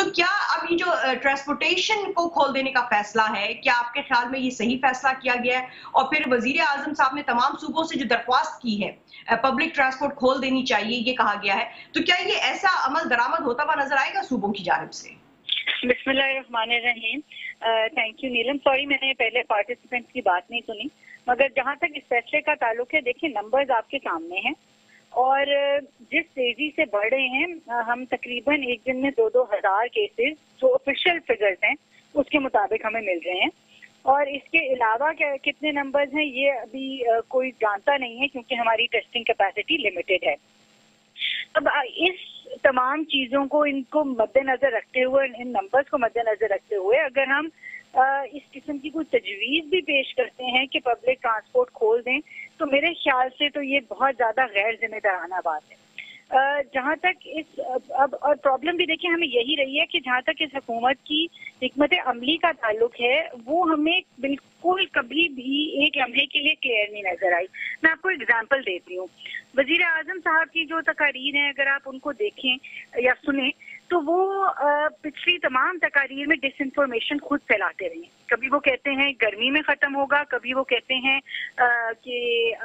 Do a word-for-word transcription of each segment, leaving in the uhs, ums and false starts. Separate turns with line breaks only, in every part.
تو کیا اب یہ جو ٹرانسپورٹیشن کو کھول دینے کا فیصلہ ہے، کیا آپ کے خیال میں یہ صحیح فیصلہ کیا گیا ہے؟ اور پھر وزیر اعظم صاحب نے تمام صوبوں سے جو درخواست کی ہے پبلک ٹرانسپورٹ کھول دینی چاہیے، یہ کہا گیا ہے، تو کیا یہ ایسا عمل درآمد ہوتا ہوا نظر آئے گا صوبوں کی جانب سے؟
بسم اللہ الرحمن الرحیم. Thank you Neelam. سوری میں نے پہلے پارٹیسپینٹس کی بات نہیں سنی، مگر جہاں تک اس فیصلے کا تعلق ہے، دیکھیں نمبرز آپ کے سامنے ہیں اور جس تیزی سے بڑھ رہے ہیں، ہم تقریباً ایک دن میں دو دو ہزار کیسز جو آفیشیل فگرز ہیں اس کے مطابق ہمیں مل رہے ہیں، اور اس کے علاوہ کتنے نمبرز ہیں یہ ابھی کوئی جانتا نہیں ہے کیونکہ ہماری ٹیسٹنگ کیپیسٹی لمیٹڈ ہے. اب اس تمام چیزوں کو ان کو مد نظر رکھتے ہوئے، ان نمبرز کو مد نظر رکھتے ہوئے اگر ہم اس قسم کی کوئی تجویز بھی پیش کرتے ہیں کہ پبلک ٹرانسپورٹ کھول دیں، تو میرے خیال سے تو یہ بہت زیادہ غیر ذمہ دارانہ بات ہے. جہاں تک اس اب اور پرابلم بھی دیکھیں ہمیں یہی رہی ہے کہ جہاں تک اس حکومت کی حکمت عملی کا تعلق ہے، وہ ہمیں بالکل کبھی بھی ایک لمحے کے لیے کلیئر نہیں نظر آئی. میں آپ کو اگزامپل دیتی ہوں. وزیر اعظم صاحب کی جو تقاریر ہیں اگر آپ ان کو دیکھیں یا سنیں تو وہ پچھلی تمام تقاریر میں ڈس انفارمیشن خود پھیلاتے رہے ہیں. کبھی وہ کہتے ہیں گرمی میں ختم ہوگا، کبھی وہ کہتے ہیں کہ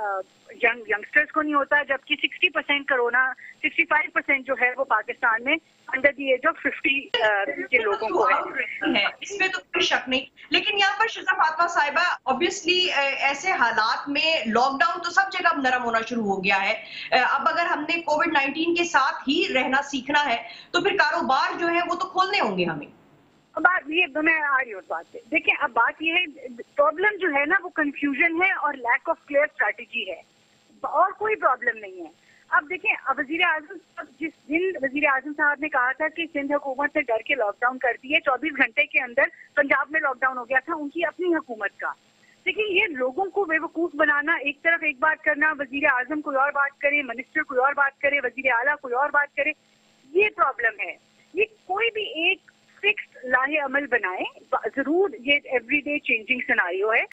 ینگ ینگسٹرز کو نہیں ہوتا، جبکہ sixty percent corona sixty five percent جو ہے وہ پاکستان میں under the age of fifty کے لوگوں کو ہے.
اس میں تو کوئی شک نہیں، لیکن یہاں پر شزا فاطمہ صاحبہ اوبیسلی ایسے حالات میں لاک ڈاؤن تو سب جگہ اب نرم ہونا شروع ہو گیا ہے. اب اگر ہم نے کووڈ نائنٹین کے ساتھ ہی رہنا سیکھنا ہے تو پھر کاروبار جو ہے وہ تو کھولنے ہوں گے ہمیں.
اب بات یہ میں آ رہی ہوں بات پہ. دیکھیں اب بات یہ ہے، پرابلم جو ہے نا وہ کنفیوژن ہے اور لیک آف کلیئر اسٹریٹجی ہے، اور کوئی پرابلم نہیں ہے. اب دیکھیں وزیر اعظم جس دن وزیر اعظم صاحب نے کہا تھا کہ سندھ حکومت نے ڈر کے لاک ڈاؤن کر دیے، چوبیس گھنٹے کے اندر پنجاب میں لاک ڈاؤن ہو گیا تھا ان کی اپنی حکومت کا. دیکھیں یہ لوگوں کو بے وقوف بنانا، ایک طرف ایک بات کرنا، وزیر اعظم کوئی اور بات کرے، منسٹر کوئی اور بات کرے، وزیر اعلیٰ کوئی اور بات کرے، یہ پرابلم ہے. یہ کوئی بھی ایک فکس لاہ عمل بنائے، ضرور یہ ایوری ڈے چینجنگ سیناریو ہے.